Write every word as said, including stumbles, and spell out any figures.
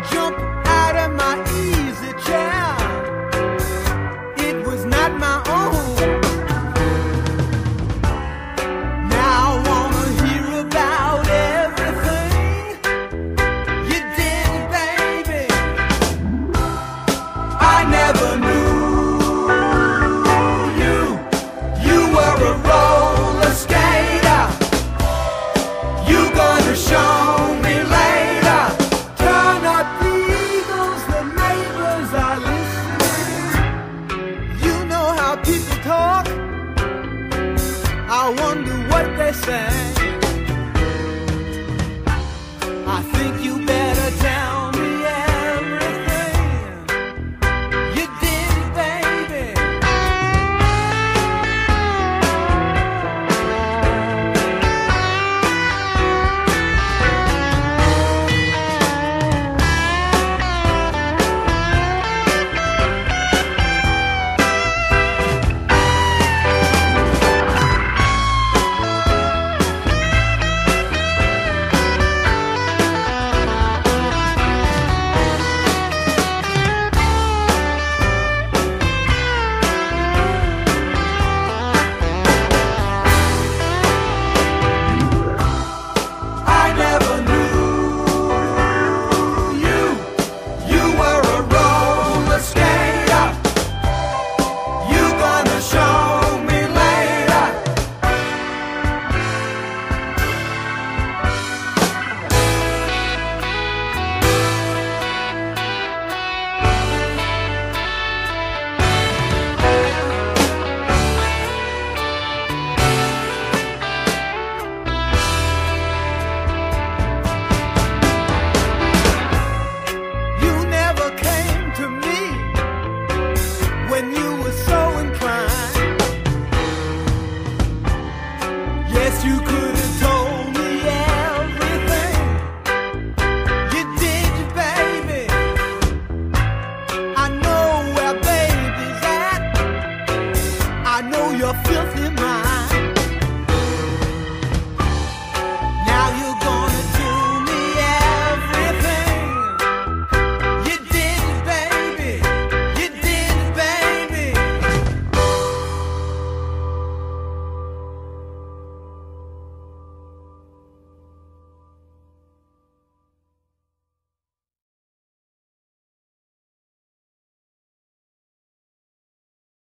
jump out of my easy chair. It was not my own. Now I wanna hear about everything you did, baby. I never knew you. You were a roller skater. You gonna show me later. Turn up the eagles, the neighbors are listening. You know how people talk. I wonder what they say.